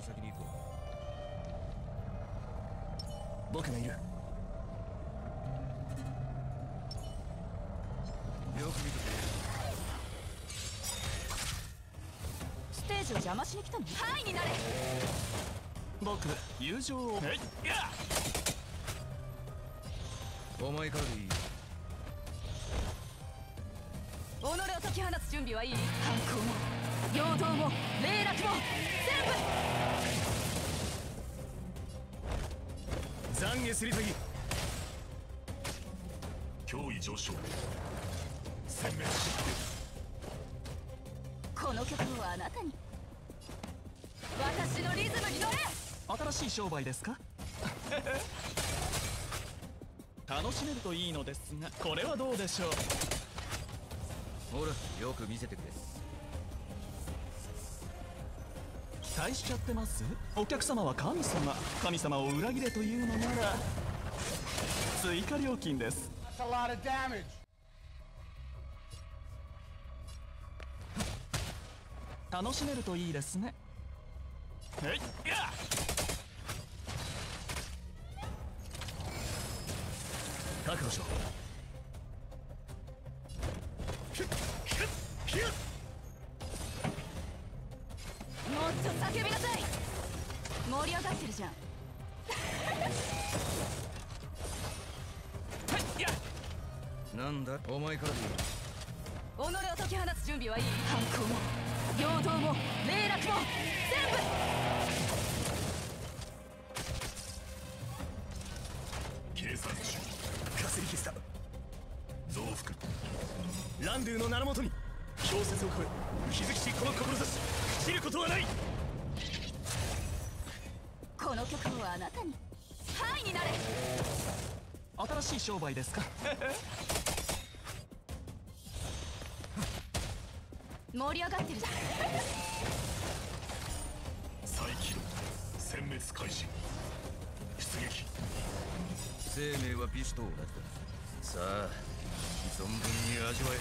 先に行こう。僕がいる。よく見てて。 ステージを邪魔しに来たの？ハイになれ。 僕友情を。 お前からでいい。 己を解き放つ準備はいい？反抗も陽動も霊落も全部。懺悔すりたぎ。 脅威上昇。殲滅。 この曲をあなたに。私のリズムに乗れ。 新しい商売ですか？楽しめるといいのですが、これはどうでしょう。 ほら、よく見せてくれ。 期待しちゃってます？お客様は神様。神様を裏切れというのなら追加料金です。楽しめるといいですね。はい、覚悟しろ。 もっと叫びなさい。盛り上がってるじゃん。 なんだ、お前からでいい。 己を解き放つ準備はいい？反抗も陽動も霊落も全部。 計算中。 かすり傷だ。 増幅。 ランドゥの名のもとに氷雪を越え気づきしこの志朽ちることはない。 この曲をあなたに。ハイになれ。 新しい商売ですか？ 盛り上がってるじゃん。 再起動。殲滅開始。出撃。 生命は美酒と同じだ。さあ存分に味わえ。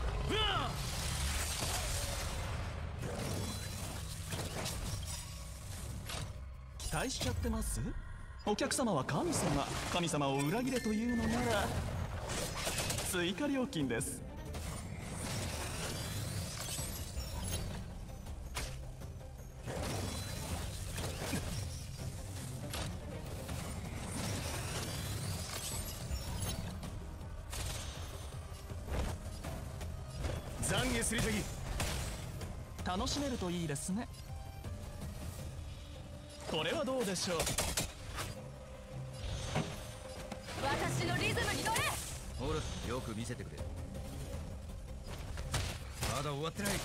期待しちゃってます？お客様は神様。神様を裏切れというのなら追加料金です。懺悔すりたぎ。楽しめるといいですね。これはどうでしょう。 私のリズムに乗れ。 ほら、よく見せてくれ。まだ終わってない。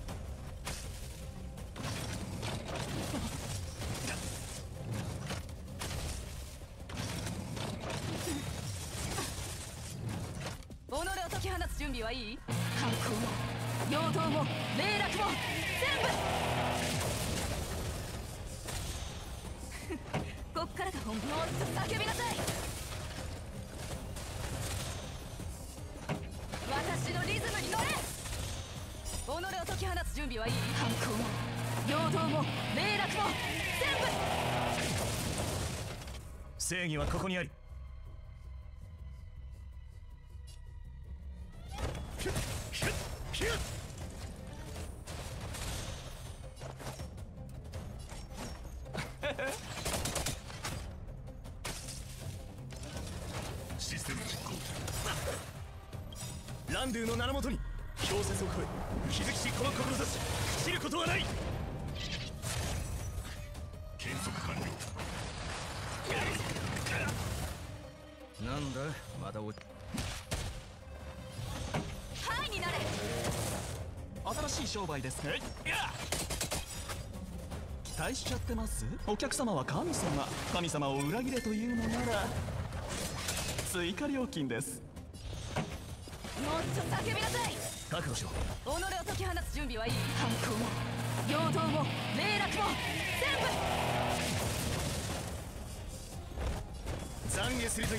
己を解き放つ準備はいい？反抗も陽動も霊落も全部。こっからが本部。もっと叫びなさい。私のリズムに乗れ。己を解き放つ準備はいい？反抗も陽動も霊落も全部。 正義はここにあり。 システム実行。 ランドゥの名のもとに氷雪を越え気づきしこの志朽ちることはない。 計測完了。 なんだ、またハイになれ。 新しい商売ですね。期待しちゃってます？お客様は神様。神様を裏切れというのなら追加料金です。 もっと叫びなさい。 覚悟しろ。 己を解き放つ準備はいい？反抗も陽動も霊落も全部。 懺悔すりたぎ。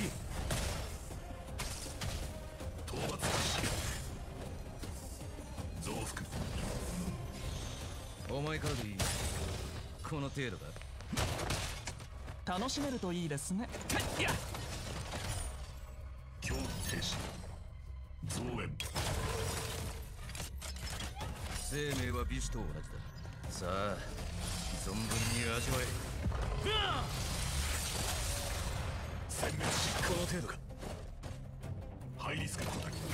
討伐開始。増幅。 お前からでいい。 この程度か。 楽しめるといいですね。いや恐怖停止増援。 生命は美酒と同じだ。さあ存分に味わえ。 殲滅しこの程度か。 ハイリスクコンタクト。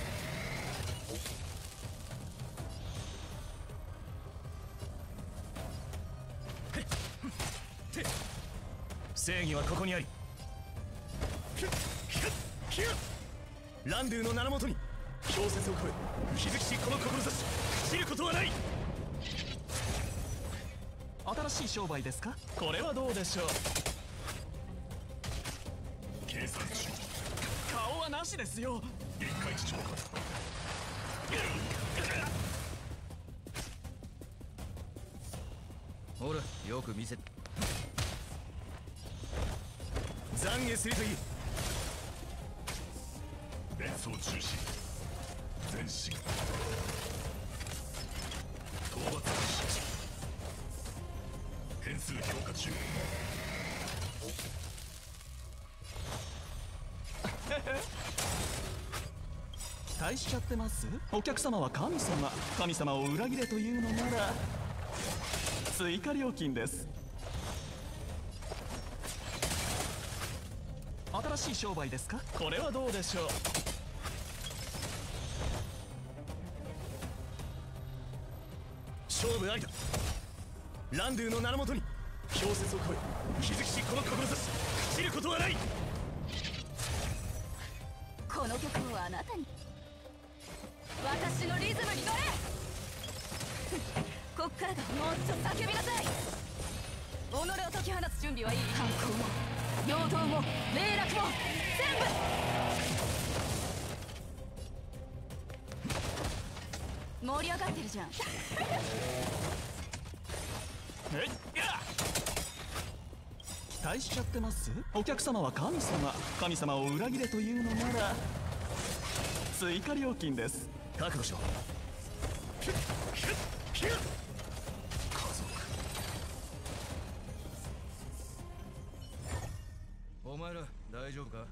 正義はここにあり。ランドゥの名のもとに氷雪を越え気づきしこの志知ることはない。 新しい商売ですか？これはどうでしょう。 計算中。 顔はなしですよ。 限界値超過。 ほらよく見せて。 懺悔するといい。 連装中止。前進。討伐開始。変数評価中。 期待しちゃってます？お客様は神様。神様を裏切れというのなら追加料金です。新しい商売ですか？これはどうでしょう。 勝負ありだ。ランドゥの名のもとに氷雪を越え気づきしこの志知ることはない。 この曲をあなたに。私のリズムに乗れこっからだ。もっと叫びなさい。己を解き放つ準備はいい。反抗も陽動も霊落も全部盛り上がってるじゃん。 期待しちゃってます？お客様は神様。神様を裏切れというのなら追加料金です。 覚悟しろ。 家族。 お前ら大丈夫か？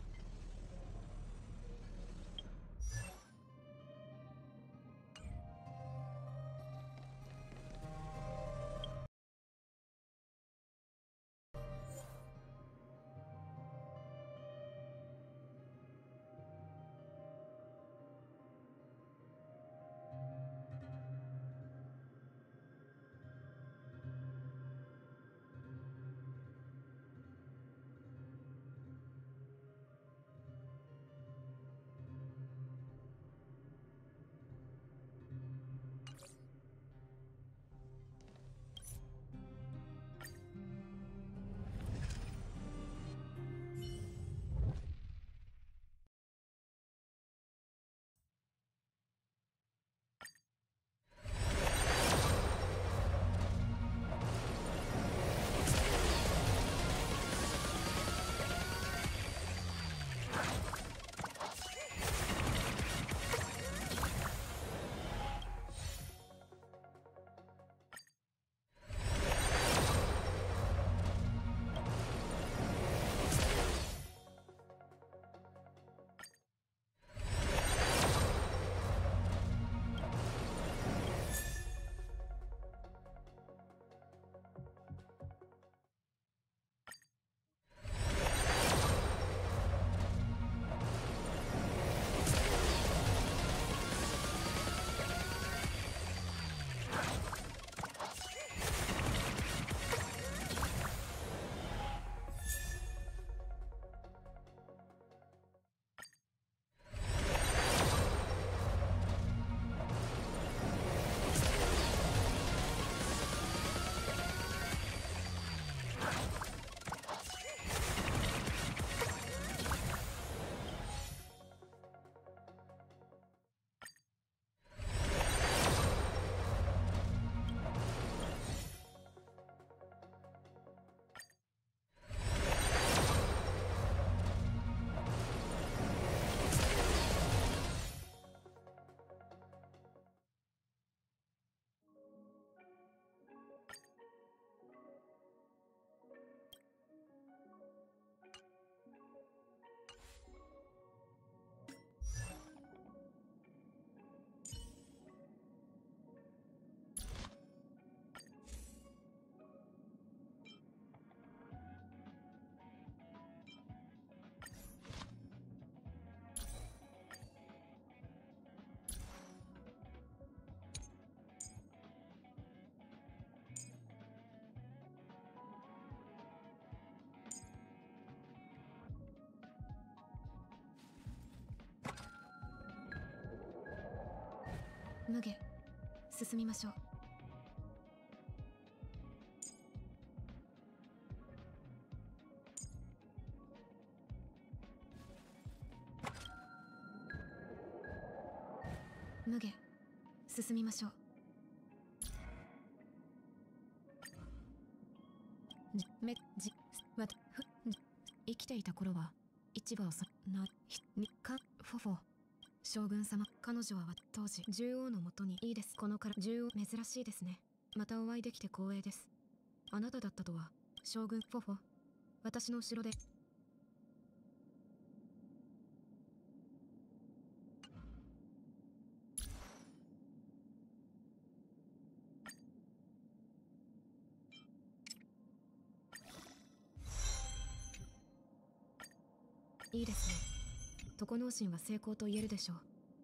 無下進みましょう。無下進みましょう。生きていた頃は市場をフォフォ将軍様、彼女は当時獣王のもとにいいです。このから獣王珍しいですね。またお会いできて光栄です。あなただったとは。将軍フォフォ、私の後ろでいいですね。床脳神は成功と言えるでしょう。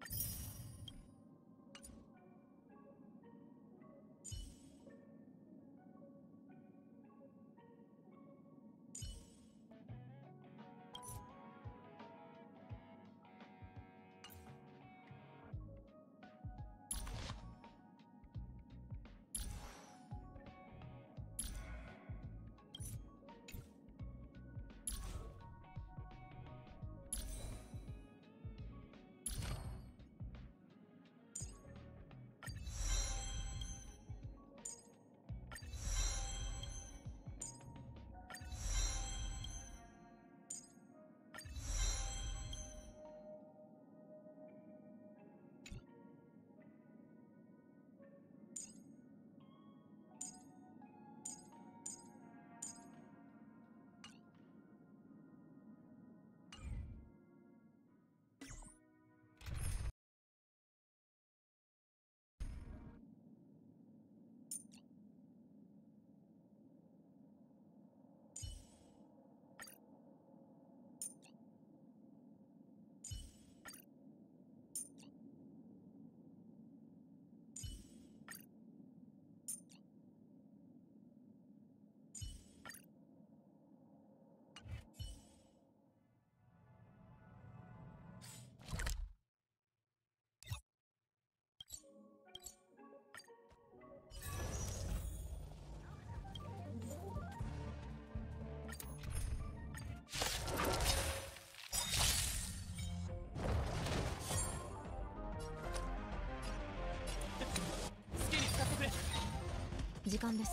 時間です。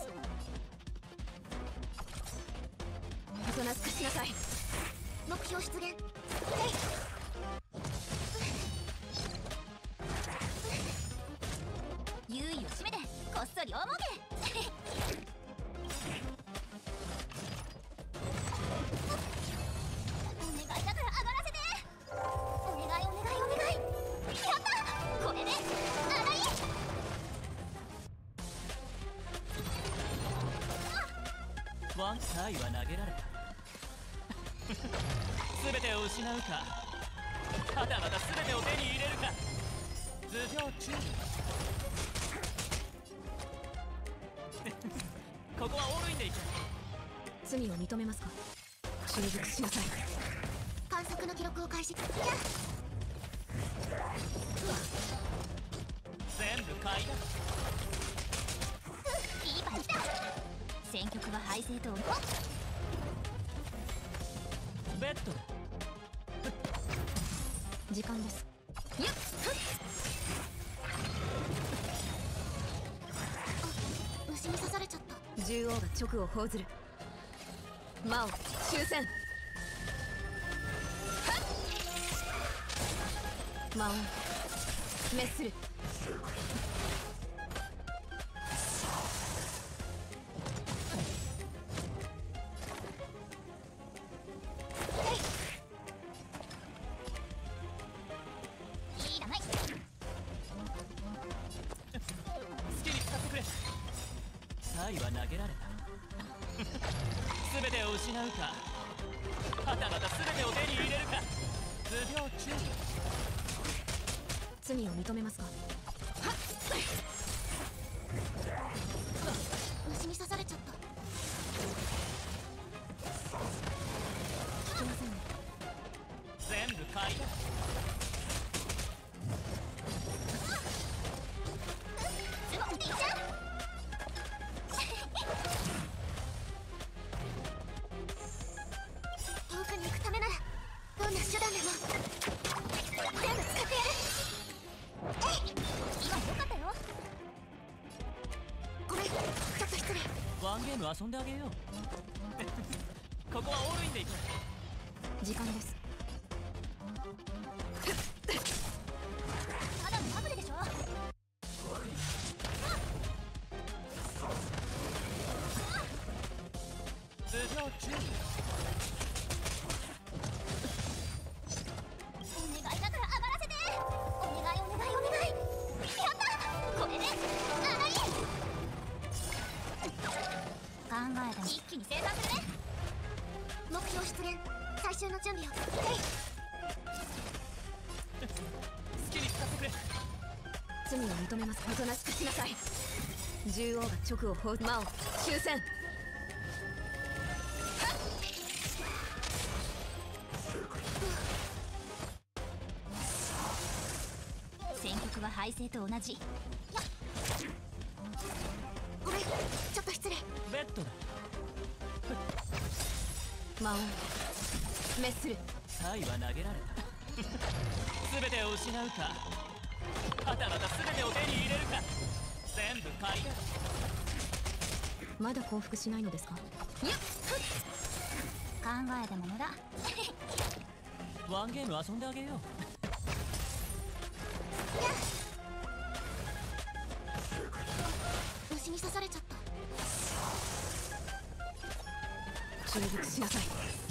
おとなしくしなさい。目標出現。優位を締めてこっそり大儲け。お願いだから上がらせて。お願いお願いお願い。やった、これで洗い。 ワンサイは投げられた。全てを失うか、はたまた全てを手に入れるか。頭上注意。ここはオールインでいく。 罪を認めますか。習熟しなさい。観測の記録を開始。 全部買いだ。 いい場に来た。選曲は敗勢と思う。 ベッドだ。 時間です。よっ、あ、虫に刺されちゃった。獣王が直を報ずる。魔王終戦。魔王滅する。 サイは投げられた。全てを失うか、はたまた全てを手に入れるか。頭上注意。 罪を認めますか。虫に刺されちゃった。聞きませんね。 全部買いだ。 遊んであげようここはオールインで行こ時間です。 ただのハブレでしょ。 う頭上注意お願いだから上がらせて。お願いお願いお願い。やったこれで荒い。考えても一気に生産するね。目標出現。最終の準備を。はい。 好きに使ってくれ罪を認めます。おとなしくしなさい。獣王が直を放魔王終戦。 戦局は敗勢と同じ。やっごめん、ちょっと失礼。 ベッドだ魔王滅する。 サイは投げられた全てを失うかはたまた全てを手に入れるか全部借りだまだ降伏しないのですか。 やっ考えても無駄。 ワンゲーム遊んであげよう虫に刺されちゃった。 忠実しなさい。